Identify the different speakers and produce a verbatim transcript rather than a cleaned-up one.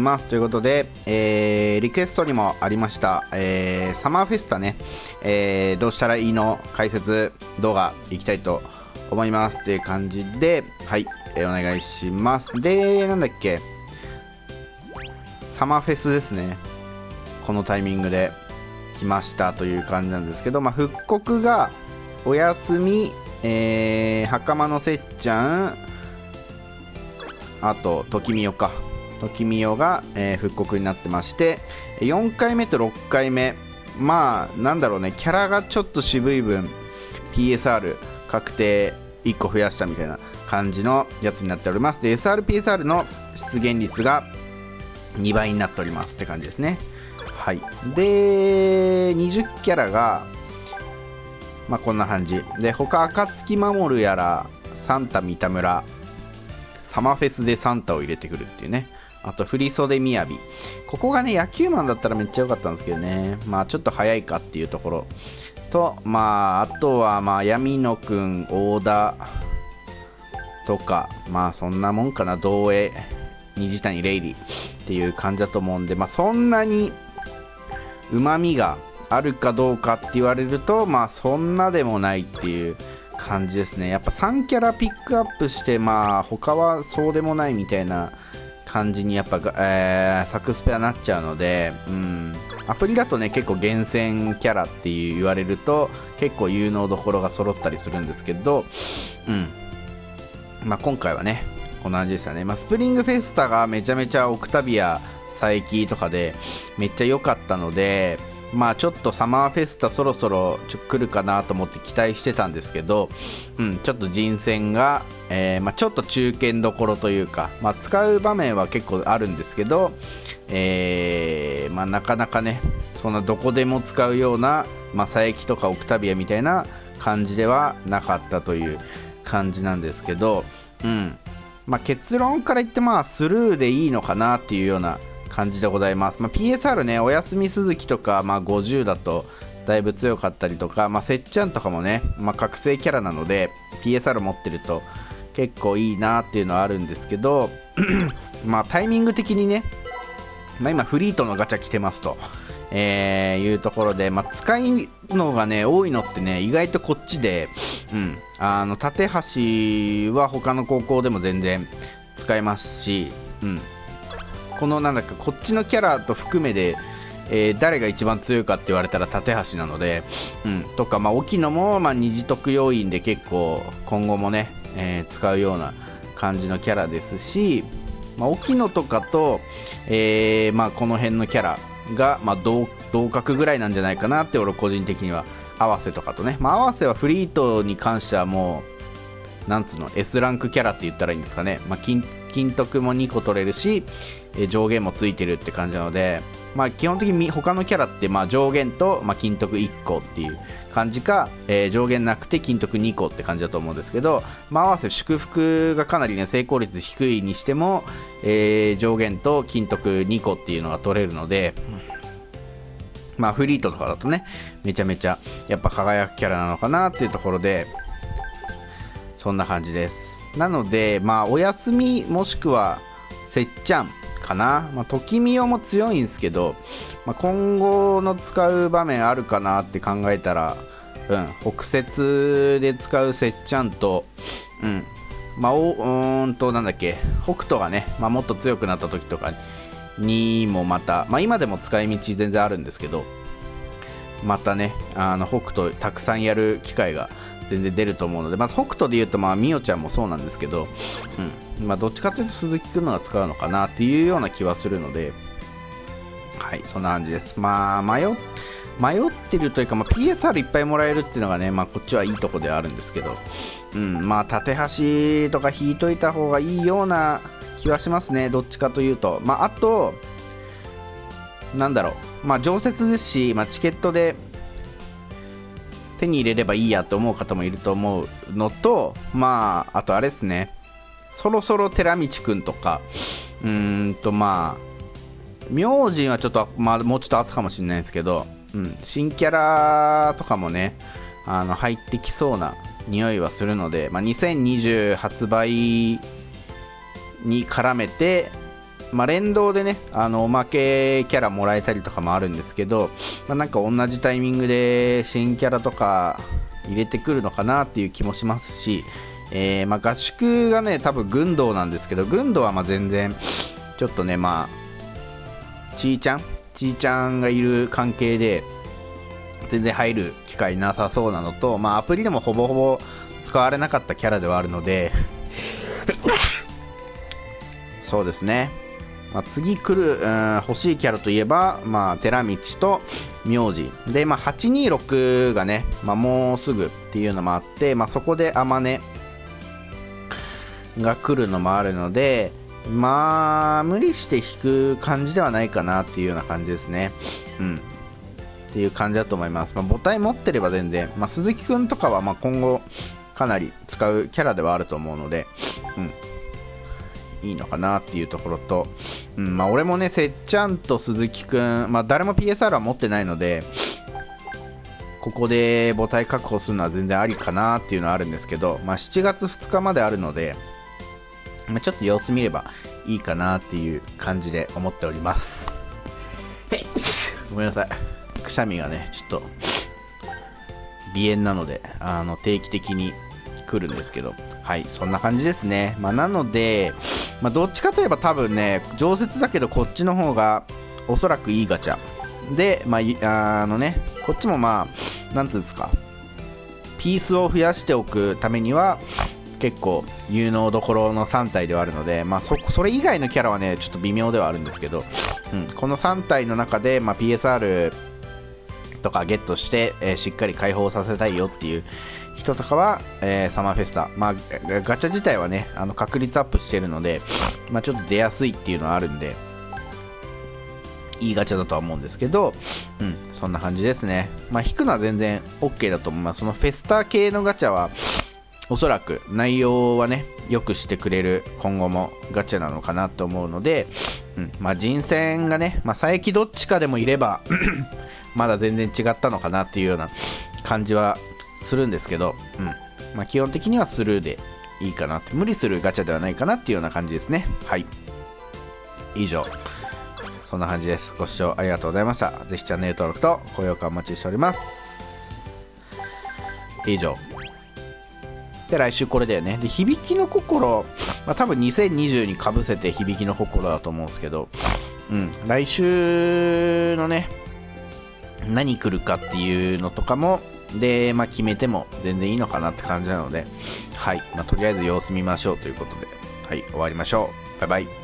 Speaker 1: ます。ということで、えー、リクエストにもありました、えー、サマーフェスタね、えー、どうしたらいいの解説動画いきたいと思いますっていう感じで、はい、えー、お願いします。で、なんだっけ、サマーフェスですね。このタイミングで来ましたという感じなんですけど、まあ、復刻がおやすみ、えー、袴のせっちゃん、あとときみよかときみよが、えー、復刻になってまして、よんかいめとろっかいめ、まあなんだろうね、キャラがちょっと渋い分 ピーエスアール 確定いっこ増やしたみたいな感じのやつになっております。で エスアールピーエスアール の出現率がにばいになっておりますって感じですね。はい、でにじゅうキャラがまあこんな感じで、他暁守やらサンタ三田村、サマーフェスでサンタを入れてくるっていうね。あと振袖みやび、ここがね野球マンだったらめっちゃ良かったんですけどね、まあちょっと早いかっていうところと、まああとはまあ闇野くん、大田とか、まあそんなもんかな、道江、虹谷レイリーっていう感じだと思うんで、まあそんなにうまみがあるかどうかって言われると、まあそんなでもないっていう感じですね。やっぱさんキャラピックアップして、まあ他はそうでもないみたいな感じにやっぱ、えー、サクスペはなっちゃうので、うん、アプリだとね結構厳選キャラっていう言われると結構有能どころが揃ったりするんですけど、うんまあ、今回はねこんな感じでしたね。まあ、スプリングフェスタがめちゃめちゃオクタビア佐伯とかでめっちゃ良かったので、まあちょっとサマーフェスタそろそろちょ来るかなと思って期待してたんですけど、うん、ちょっと人選が、えーまあ、ちょっと中堅どころというか、まあ、使う場面は結構あるんですけど、えーまあ、なかなかねそんなどこでも使うような、まあ、佐伯とかオクタビアみたいな感じではなかったという感じなんですけど、うんまあ、結論から言ってまあスルーでいいのかなっていうような感じでございます。まあ、ピーエスアール ね、おやすみ鈴木とか、まあ、ごじゅうだとだいぶ強かったりとか、まあ、せっちゃんとかもね、まあ、覚醒キャラなので ピーエスアール 持ってると結構いいなっていうのはあるんですけどまあタイミング的にね、まあ、今フリートのガチャ来てますと、えー、いうところで、まあ、使いのがね多いのってね意外とこっちで、うん、あの縦橋は他の高校でも全然使えますし、うんこのなんだかこっちのキャラと含めで、えー、誰が一番強いかって言われたら縦橋なので、うん、とか、まあ、沖野も、まあ、二次得要因で結構今後もね、えー、使うような感じのキャラですし、まあ、沖野とかと、えーまあ、この辺のキャラが、まあ、同, 同格ぐらいなんじゃないかなって俺個人的には合わせとかとね、まあ、合わせはフリートに関してはもうなんつうの S ランクキャラって言ったらいいんですかね、まあ、金, 金徳もにこ取れるし上限もついてるって感じなので、まあ、基本的に他のキャラってまあ上限とまあ金徳いっこっていう感じか、えー、上限なくて金徳にこって感じだと思うんですけど、まあ、合わせ祝福がかなりね成功率低いにしても、えー、上限と金徳にこっていうのが取れるので、まあ、フリートとかだとねめちゃめちゃやっぱ輝くキャラなのかなっていうところでそんな感じです。なのでまあお休みもしくはせっちゃんかな、まあ、ときみよも強いんですけど、まあ、今後の使う場面あるかなって考えたら、うん、北節で使うせっちゃんと、うんまあ、おうーんとなんだっけ北斗がね、まあ、もっと強くなった時とかにもまた、まあ、今でも使い道全然あるんですけどまたねあの北斗たくさんやる機会が全然出ると思うので、まあ、北斗でいうとまあみおちゃんもそうなんですけど、うんまあ、どっちかというと鈴木くんのが使うのかなっていうような気はするので、はいそんな感じです。まあ迷迷ってるというか、まあ、ピーエスアール いっぱいもらえるっていうのがね、まあ、こっちはいいとこではあるんですけど、うんまあ縦橋とか引いといた方がいいような気はしますね、どっちかというと。まああとなんだろう、まあ常設ですし、まあ、チケットで手に入れればいいやと思う方もいると思うのと、まああとあれですね、そろそろ寺道くんとかうーんとまあ明神はちょっと、まあ、もうちょっとあったかもしれないですけど、うん、新キャラとかもねあの入ってきそうな匂いはするので、まあ、にせんにじゅう発売に絡めてまあ、連動でね、あのおまけキャラもらえたりとかもあるんですけど、まあ、なんか同じタイミングで新キャラとか入れてくるのかなっていう気もしますし、えーまあ、合宿がね多分軍道なんですけど、軍道はまあ全然ちょっとね、まあちーちゃんちーちゃんがいる関係で全然入る機会なさそうなのと、まあ、アプリでもほぼほぼ使われなかったキャラではあるのでそうですね、まあ、次来る、うん、欲しいキャラといえば、まあ、寺道と名字で、まあ、はちにーろくがね、まあ、もうすぐっていうのもあって、まあ、そこであまねが来るのもあるので、まあ無理して引く感じではないかなっていうような感じですね。うんっていう感じだと思います。まあ、母体持ってれば全然、まあ、鈴木くんとかはまあ今後かなり使うキャラではあると思うので、うん、いいのかなっていうところと、うんまあ、俺もねせっちゃんと鈴木くん、まあ、誰も ピーエスアール は持ってないので、ここで母体確保するのは全然ありかなっていうのはあるんですけど、まあ、しちがつふつかまであるので、まあ、ちょっと様子見ればいいかなっていう感じで思っております。ごめんなさい、くしゃみがねちょっと鼻炎なので、あの定期的に来るんですけど、はいそんな感じですね。まあ、なので、まあ、どっちかといえば多分ね常設だけどこっちの方がおそらくいいガチャで、まあ、あのねこっちもまあなんつうんですか、ピースを増やしておくためには結構有能どころのさん体ではあるので、まあ、そ, それ以外のキャラはねちょっと微妙ではあるんですけど、うん、このさん体の中で、まあ、ピーエスアール とかゲットして、えー、しっかり解放させたいよっていう人とかは、えー、サマーフェスタ、まあ、ガチャ自体はねあの確率アップしてるので、まあ、ちょっと出やすいっていうのはあるんでいいガチャだとは思うんですけど、うん、そんな感じですね。まあ、引くのは全然 OK だと思います。そのフェスタ系のガチャはおそらく内容はね良くしてくれる今後もガチャなのかなと思うので、うんまあ、人選がね、まあ、佐伯どっちかでもいればまだ全然違ったのかなっていうような感じはするんですけど、うんまあ、基本的にはスルーでいいかなって、無理するガチャではないかなっていうような感じですね。はい以上そんな感じです。ご視聴ありがとうございました。ぜひチャンネル登録と高評価お待ちしております。以上で来週これだよね。で響きの心、まあ、多分にせんにじゅうにかぶせて響きの心だと思うんですけど、うん、来週のね何来るかっていうのとかもで、まあ、決めても全然いいのかなって感じなので、はいまあ、とりあえず様子見ましょうということで、はい終わりましょう。バイバイ。